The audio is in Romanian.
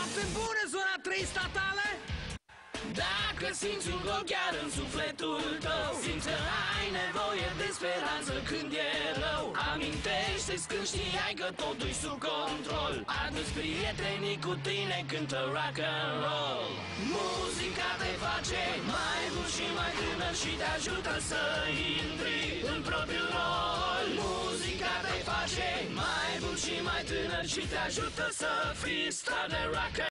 Noapte bună, zona 3 statale. Dacă simți un gol chiar în sufletul tău, simți că ai nevoie de speranță când e rău. Amintește-ți când știai că totul-i sub control. Adu-ți prietenii cu tine, cântă rock and roll. Muzica te face mai bun și mai tânăr și te ajută să intri în propriul rol. Muzica te face mai bun și mai tânăr și te ajută să fii star de rock.